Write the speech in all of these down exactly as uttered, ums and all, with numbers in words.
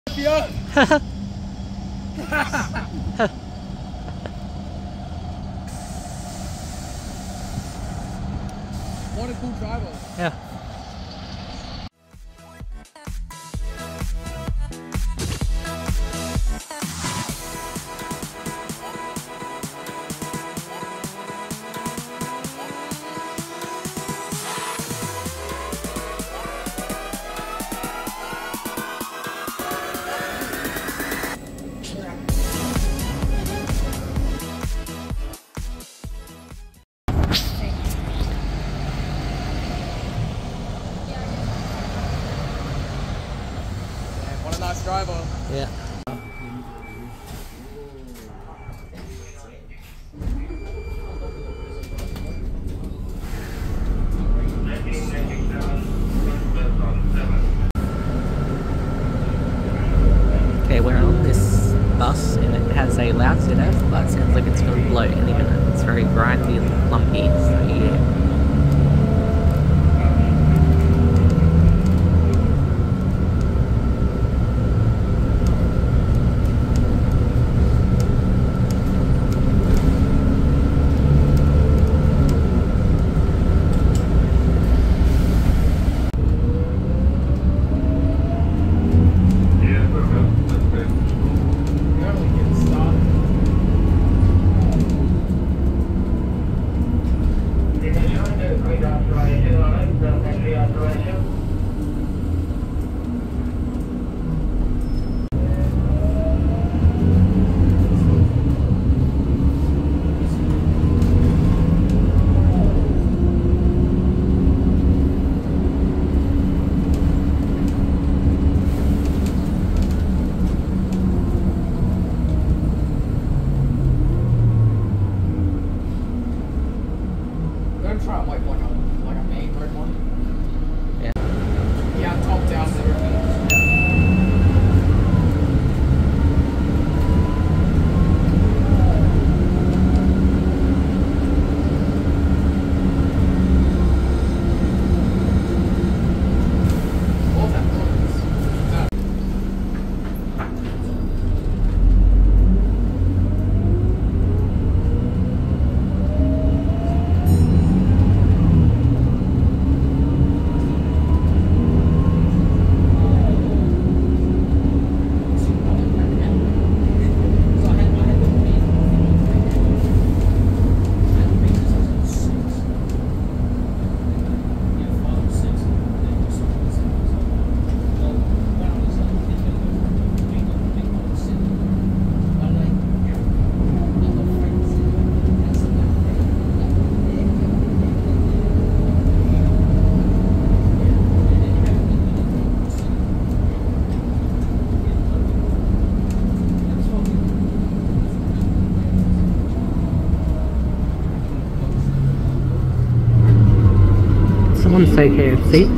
Yeah. What a cool driver. Yeah. What a nice driver. Yeah. Okay, we're on this bus and it has a loud Z F, but it sounds like it's going to blow any minute. It's very grindy and lumpy, so yeah. Try like like a like a main red one. Yeah. Yeah, top down there. Someone say K F C.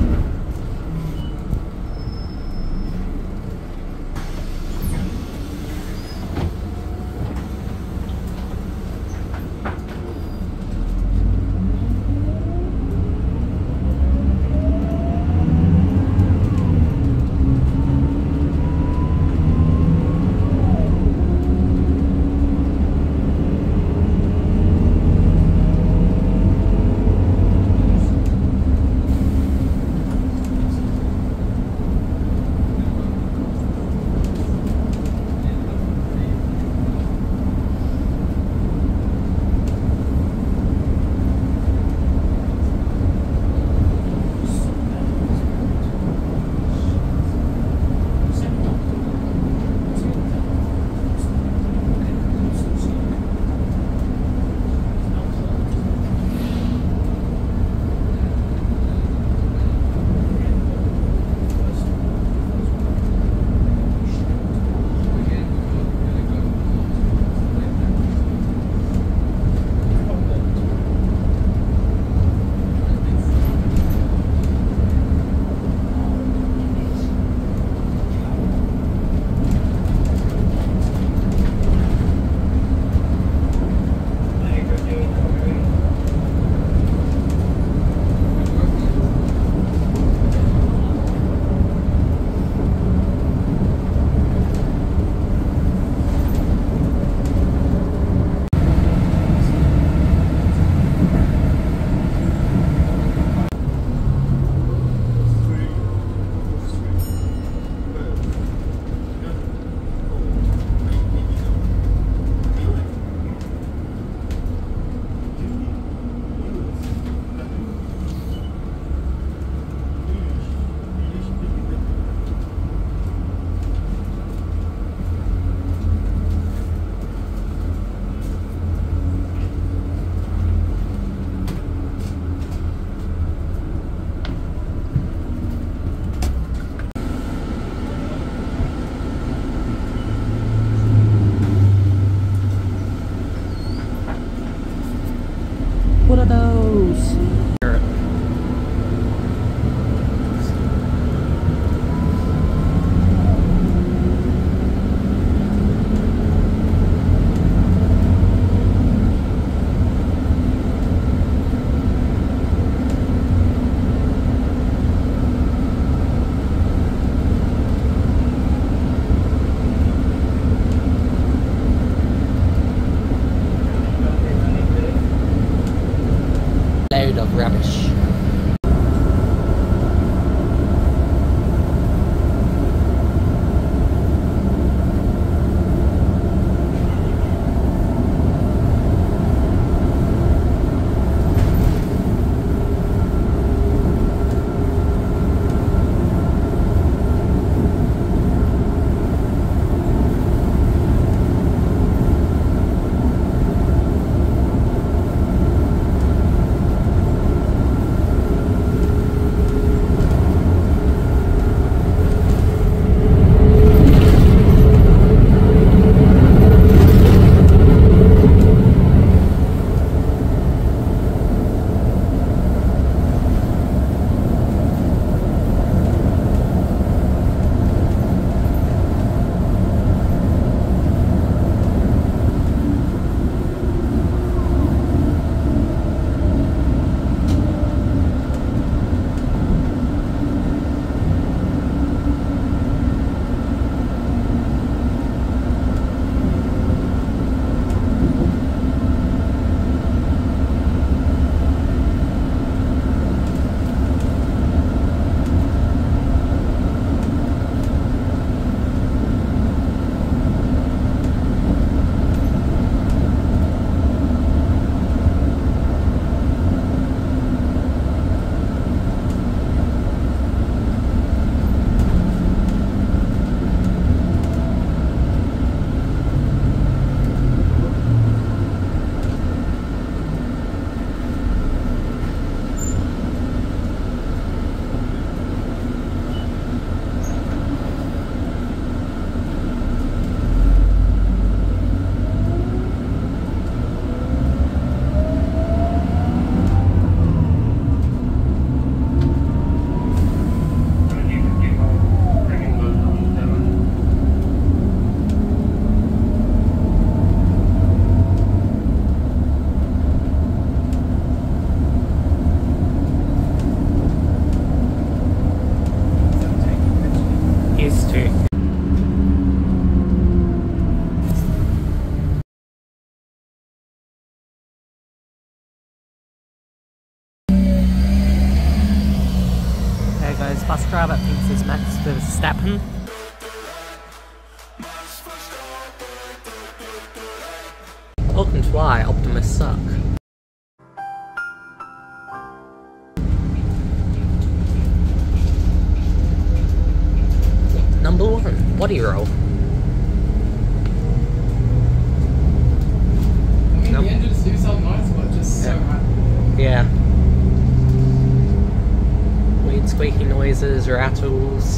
rubbish. Bus driver thinks it's Max Verstappen. Welcome to why Optimus suck. Number one, body roll. I mean, Nope. the engines do sound nice, but just so hard. Yeah. Weird squeaky noises, rattles.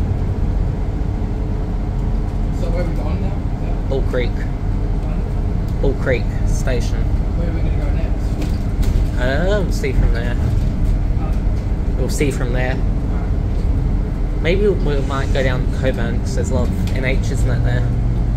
So where are we going now? Yeah. Bull Creek. Bull Creek Station. Where are we going to go next? Uh, we'll see from there. Uh, We'll see from there. alright. Maybe we might go down Coburn because there's a lot of N H, isn't it, there?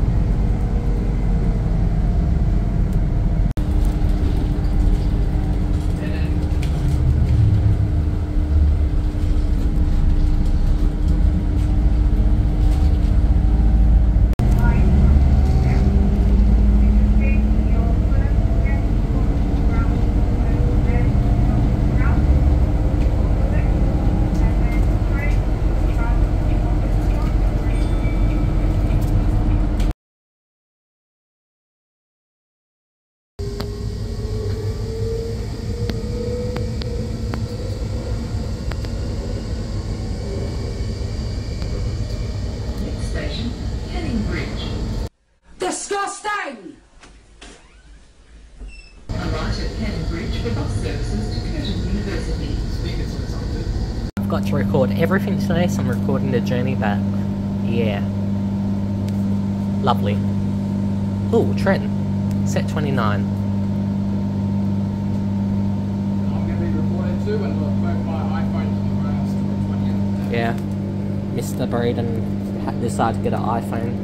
Disgusting! Arrive at Canning Bridge for bus services to Curtin University. Speakers or something. I've got to record everything today, so I'm recording the journey back. Yeah. Lovely. Ooh, Trent. Set twenty-nine. I'm going to be recording too and look back my iPhone to the ground to twenty. Yeah. Mister Braden had decided to get an iPhone.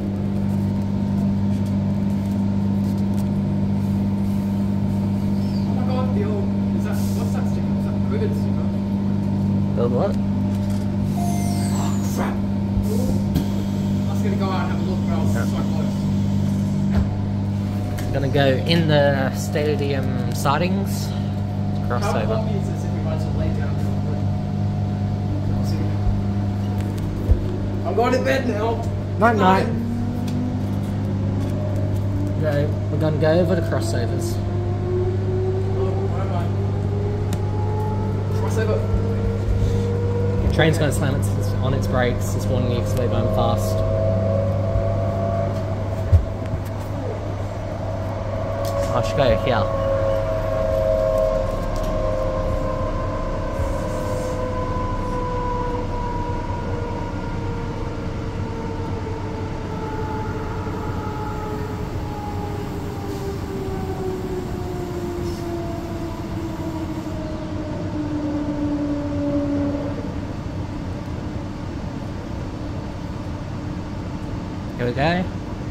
Oh my god, the old. Is that. What's that sticker? Is that the Quidditch sticker? The what? Oh crap! I was going to go out and have a look, but I was Yeah. so close. Gonna go in the stadium sidings, cross How over. lumpy is this might as well lay down. I'll see you. I'm going to bed now. Night Good night. Go. We're gonna go over the crossovers. Oh, bye bye. Crossover. The train's gonna slam its, on its brakes. It's warning you because they're going fast. I should go here. Here we go.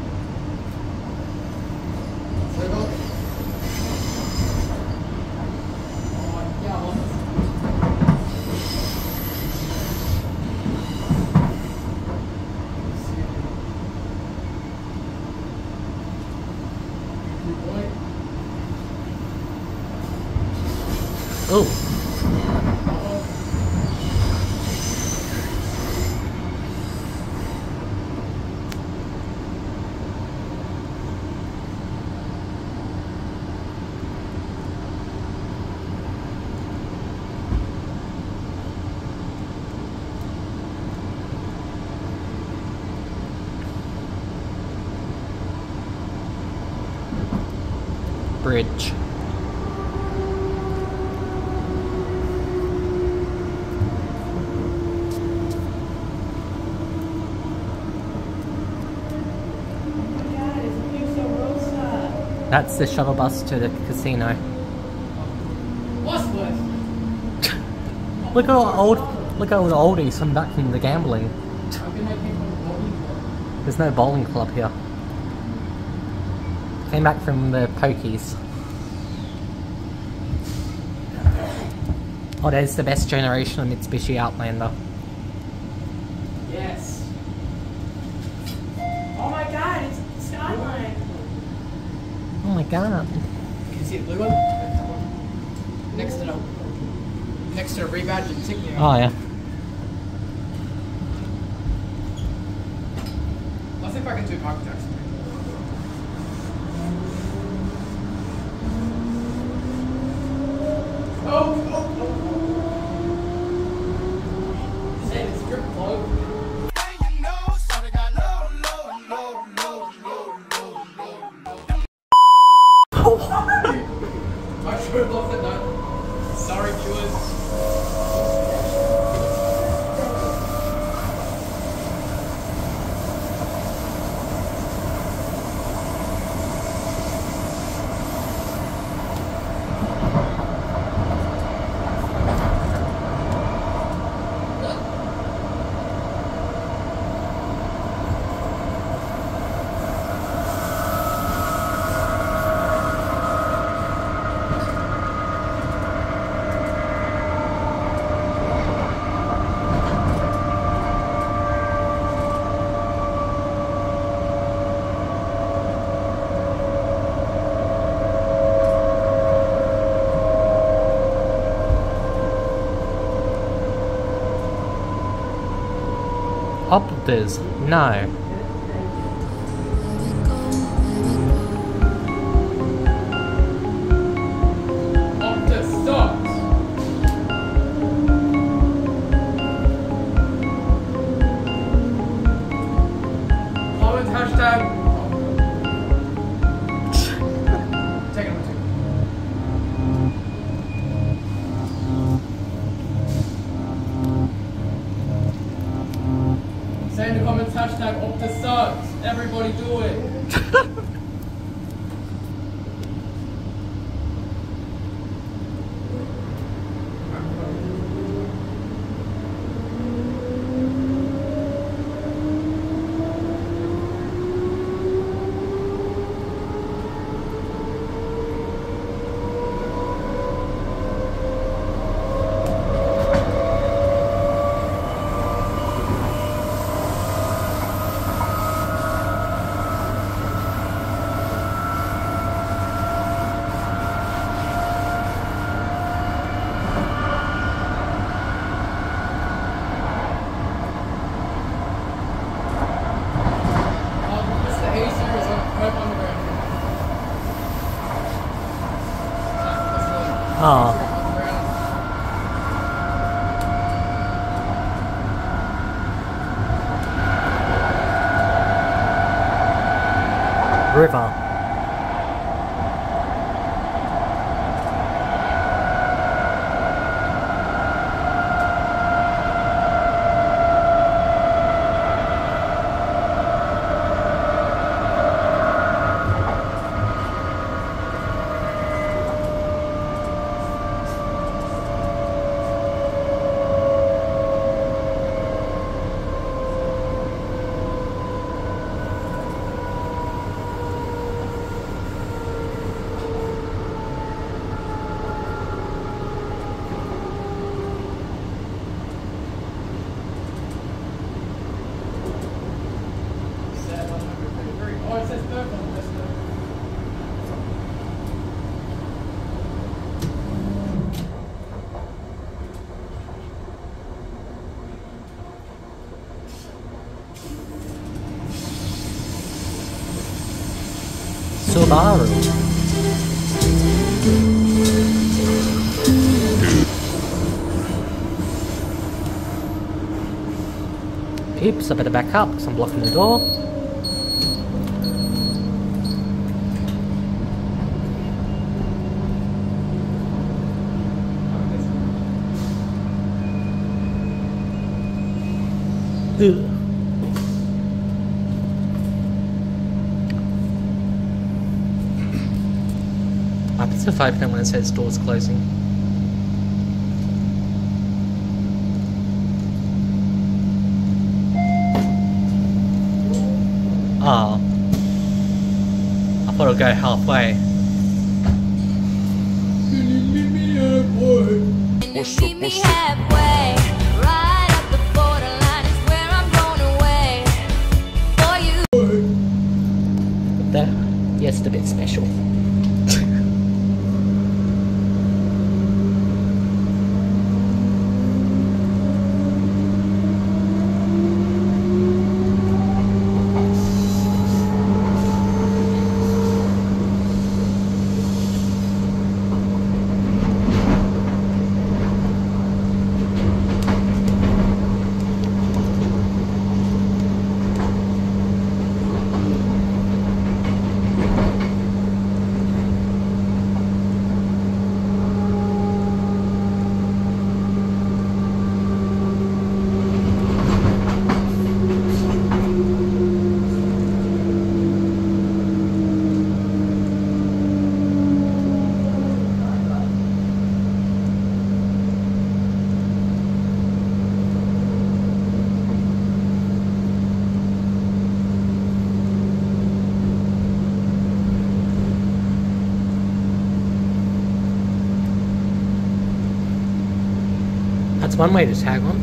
Oh. Bridge. That's the shuttle bus to the casino. What's this? Look at all old, look at all the oldies from back from the gambling. How can I pick on the bowling club? There's no bowling club here. Came back from the pokies. Oh, there's the best generation of Mitsubishi Outlander. Yes. Oh my god, it's Skyline. Oh my god. Can you see the blue one? Next to the next to the rebadge insignia. Oh yeah. Let's see if I can do park taxi. Oh, oh, oh. Hey, it's strip club. I should have looked at that. Sorry, viewers. Opters, no. Optus stops. Comment hashtag. Take number two. Say in the comments hashtag Optus sucks. Everybody do it. Oh. River. Oh, it says purple. That's the... Subaru. Oops, I better back up because I'm blocking the door. Ugh. What happens if I open it when it says doors closing? Oh. I thought it'd go halfway. What's up, what's up? Right up the borderline is where I'm going away for you. But that, yes, it's a bit special. That's one way to tag on.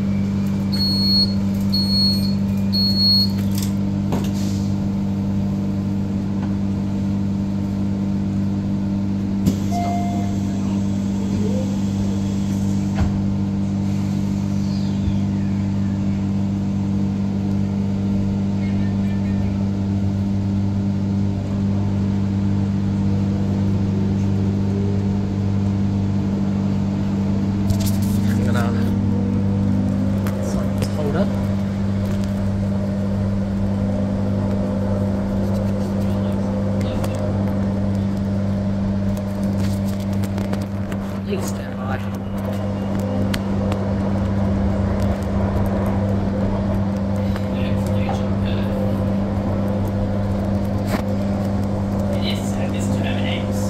Please stand by. This service terminates.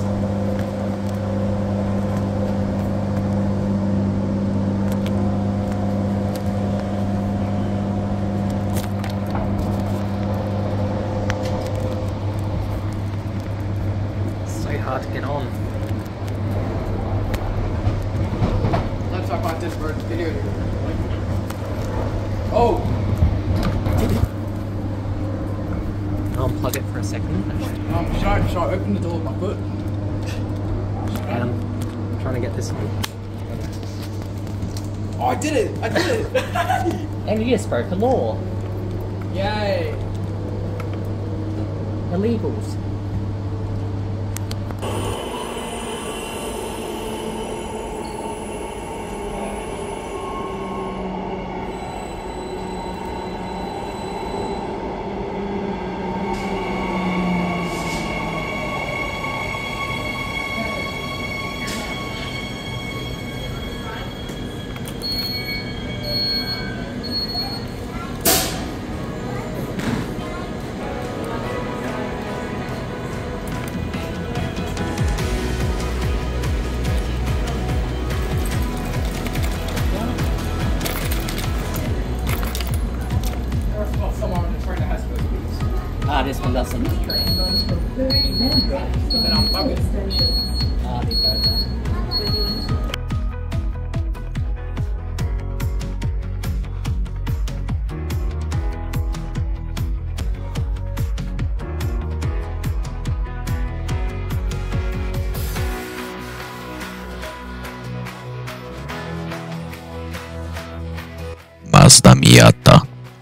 So hard to get on. Let's talk about this for the video here. Oh! I'll unplug it for a second. Um, should I, should I open the door with my foot? And I'm trying to get this on. Oh, I did it! I did it! And you just broke a law. Yay! Illegals. Ah, this one doesn't. Then I'm bugging. Ah, there you go. Mazda Miata.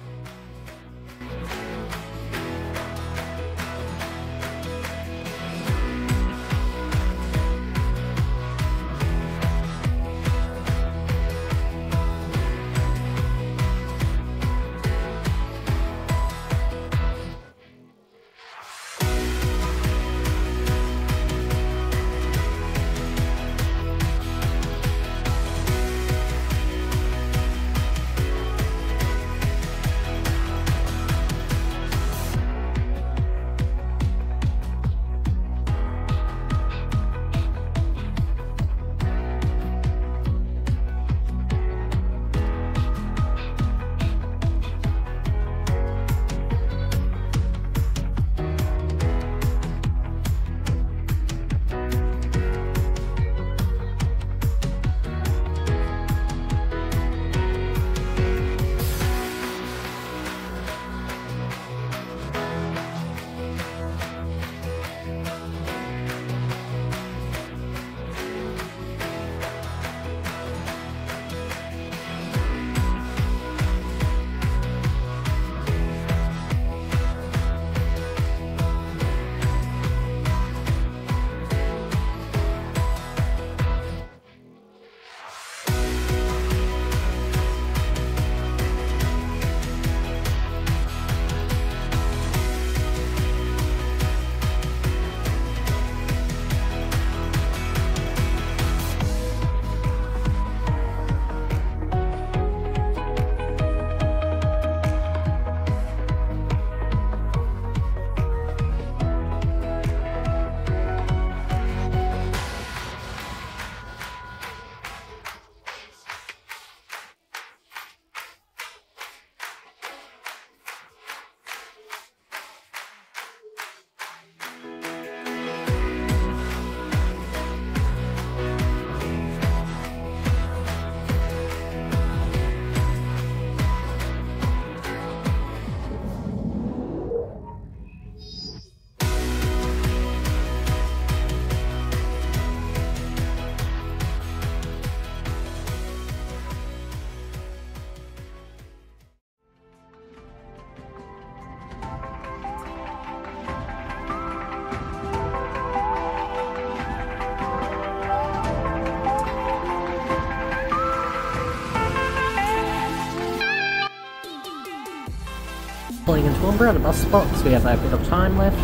Pulling into Toowoomba at a bus spot, so we have a bit of time left.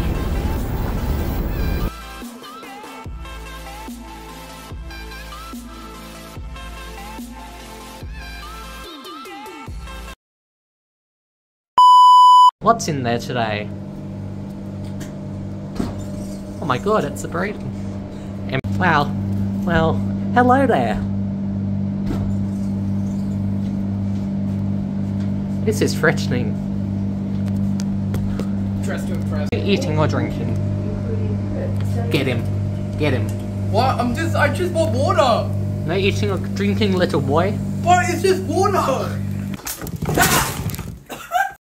What's in there today? Oh my god, it's a breed. And wow. Well, hello there. This is threatening. Dressed to impress. Eating or drinking? Get him. Get him. What? I'm just, I just want water. No eating or drinking, little boy. What? It's just water. Ah!